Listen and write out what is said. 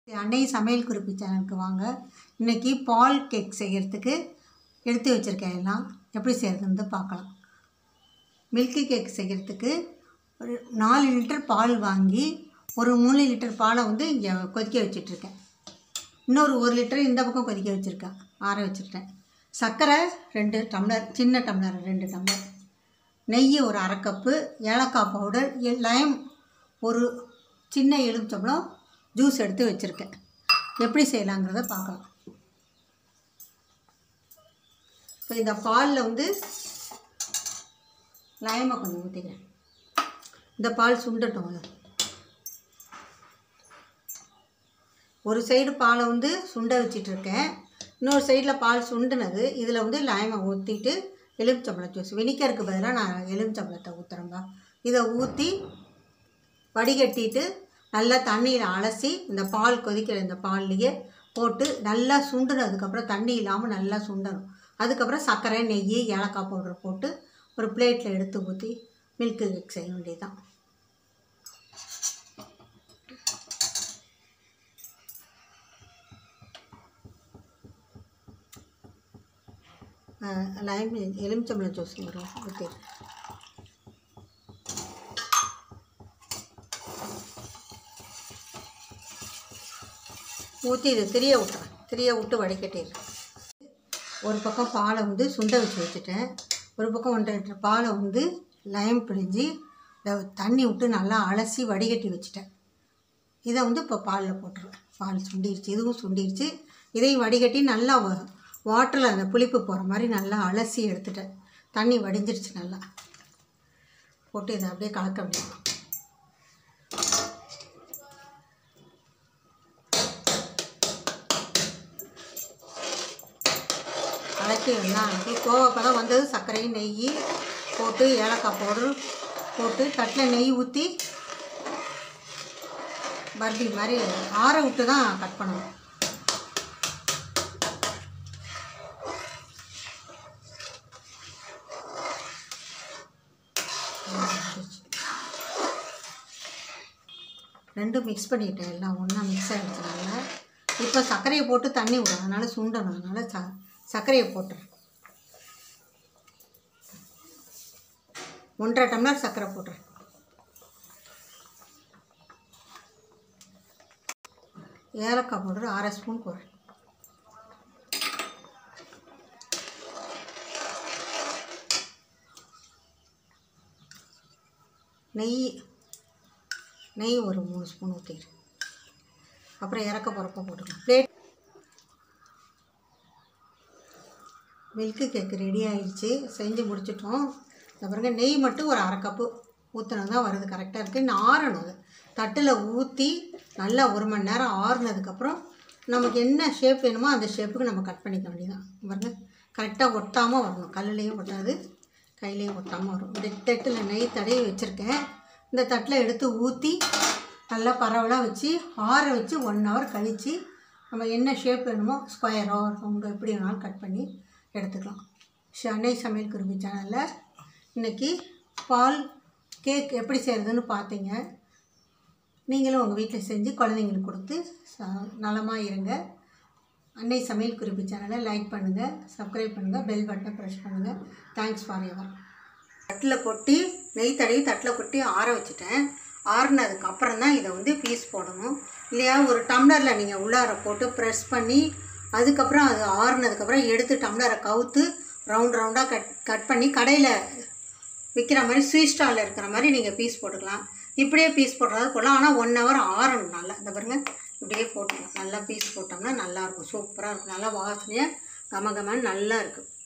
அன்னை சமையல் குறிப்பு சேனலுக்கு வாங்க. இன்றைக்கி பால் கேக் செய்கிறதுக்கு எடுத்து வச்சுருக்கேன். எல்லாம் எப்படி செய்கிறதுன்னு பார்க்கலாம். மில்கி கேக் செய்கிறதுக்கு ஒரு 4 லிட்டர் பால் வாங்கி ஒரு 3 லிட்டர் பாலை இங்கே கொதிக்க வச்சிட்ருக்கேன். இன்னொரு 1 லிட்டர் இந்த பக்கம் கொதிக்க வச்சுருக்கேன், ஆற வச்சுருக்கேன். சர்க்கரை 2 டம்ளர், சின்ன டம்ளர் 2 டம்ளர், நெய் ஒரு அரை கப்பு, ஏலக்காய் பவுடர், லைம் ஒரு சின்ன எலுமிச்சம்பழம் ஜூஸ் எடுத்து வச்சுருக்கேன். எப்படி செய்யலாங்கிறத பார்க்கலாம். இப்போ இந்த பாலில் லைமை கொஞ்சம் ஊற்றிக்கிறேன். இந்த பால் சுண்டட்டும். ஒரு சைடு பாலை சுண்ட வச்சிட்ருக்கேன், இன்னொரு சைடில் பால் சுண்டுனது. இதில் லைமை ஊற்றிட்டு எலுமிச்சம்பழம் ஜூஸ், வினிகருக்கு பதிலாக நான் எலுமிச்சம்பழத்தை ஊற்றுறேன்பா. இதை ஊற்றி வடிகட்டிட்டு நல்லா தண்ணியில் அலசி இந்த பால் கொதிக்கிற இந்த பால்லையே போட்டு நல்லா சுண்டுனதுக்கப்புறம், தண்ணி இல்லாமல் நல்லா சுண்டணும். அதுக்கப்புறம் சர்க்கரை, நெய், ஏலக்காய் பவுடர் போட்டு ஒரு பிளேட்டில் எடுத்து ஊற்றி மில்க் கேக் செய்ய வேண்டியதுதான். லைம் எலுமிச்சம்பழம் ஜூஸ் வரும் ஊற்றி இதை திரிய விட்டு வடிகட்டிடுறேன். ஒரு பக்கம் பாலை சுண்ட வச்சுட்டேன். ஒரு பக்கம் 1.5 லிட்டர் பாலை லைம் பிழிஞ்சி தண்ணி விட்டு நல்லா அலசி வடிகட்டி வச்சுட்டேன். இதை இப்போ பாலில் போட்டுருவேன். பால் சுண்டிடுச்சு, இதுவும் சுண்டிடுச்சு. இதையும் வடிகட்டி நல்லா வாட்டரில் அந்த புளிப்பு போகிற மாதிரி நல்லா அலசி எடுத்துட்டேன். தண்ணி வடிஞ்சிருச்சு. நல்லா போட்டு இதை அப்படியே கலக்க வேண்டியது. கலக்கி எல்லாம் கோவப்பழம் வந்தது. சர்க்கரை, நெய் போட்டு ஏலக்காய் பவுடர் போட்டு தட்டில் நெய் ஊற்றி பர்பி மாதிரி ஆற விட்டு தான் கட் பண்ணணும். ரெண்டும் மிக்ஸ் பண்ணிட்டேன். எல்லாம் ஒன்றா மிக்ஸ் ஆகிடுச்சனால இப்போ சர்க்கரையை போட்டு தண்ணி விடும், அதனால் சுண்டணும். அதனால் சர்க்கரையை போட்டுறேன். 1.5 டம்ளர் சர்க்கரை போட்டுறேன். ஏலக்காய் பவுடர் 1/2 ஸ்பூன் போடுறேன். நெய் ஒரு 3 ஸ்பூன் ஊற்றிக்கிறேன். அப்புறம் இறக்க போகிறப்ப போட்டுக்கலாம். பிளேட் மில்க்கு கேக்கு ரெடி ஆகிடுச்சு, செஞ்சு முடிச்சிட்டோம். அப்புறங்க நெய் மட்டும் ஒரு 1/2 கப்பு ஊற்றினா தான் வருது, கரெக்டாக இருக்குது. இன்னும் ஆறணும். அது தட்டில் ஊற்றி நல்லா 1 மணி நேரம் ஆறுனதுக்கப்புறம் நமக்கு என்ன ஷேப் வேணுமோ அந்த ஷேப்புக்கு நம்ம கட் பண்ணிக்க வேண்டியதான். பாருங்க, கரெக்டாக ஒட்டாமல் வரணும். கல்லுலேயும் ஒட்டாது, கையிலையும் ஒட்டாமல் வரும். இந்த தட்டில் நெய் தடவி வச்சுருக்கேன். இந்த தட்டில் எடுத்து ஊற்றி நல்லா பரவலாக வச்சு ஆற வச்சு 1 ஹவர் கழித்து நம்ம என்ன ஷேப் வேணுமோ, ஸ்கொயரோ ரவுண்டோ எப்படி வேணாலும் கட் பண்ணி எடுத்துக்கலாம். அன்னை சமையல் குறிப்பு சேனலில் இன்றைக்கி பால் கேக் எப்படி செய்கிறதுன்னு பார்த்தீங்க. நீங்களும் உங்கள் வீட்டில் செஞ்சு குழந்தைங்களுக்கு கொடுத்து நலமாக இருங்க. அன்னை சமையல் குறிப்பு சேனலை லைக் பண்ணுங்கள், சப்ஸ்கிரைப் பண்ணுங்கள், பெல் பட்டனை ப்ரெஸ் பண்ணுங்கள். Thanks for ever. தட்டில் கொட்டி நெய் தடவி தட்டில் கொட்டி ஆற வச்சுட்டேன். ஆறுனதுக்கப்புறம் தான் இதை பீஸ் போடணும். இல்லையா ஒரு டம்ளரில் நீங்கள் உள்ளார போட்டு ப்ரெஸ் பண்ணி அதுக்கப்புறம் அது ஆறுனதுக்கப்புறம் எடுத்து டம்ளரை கவுத்து ரவுண்டாக கட் பண்ணி கடையில் விற்கிற மாதிரி ஸ்வீட் ஸ்டாலில் இருக்கிற மாதிரி நீங்கள் பீஸ் போட்டுக்கலாம். இப்படியே பீஸ் போடுறது போடலாம். ஆனால் 1 ஹவர் ஆறணும் நல்லா. இந்த பாருங்க, இப்படியே போட்டுக்கலாம். நல்லா பீஸ் போட்டோம்னா நல்லாயிருக்கும், சூப்பராக இருக்கும். நல்லா வாசனையாக கமகமன்னு நல்லா இருக்குது.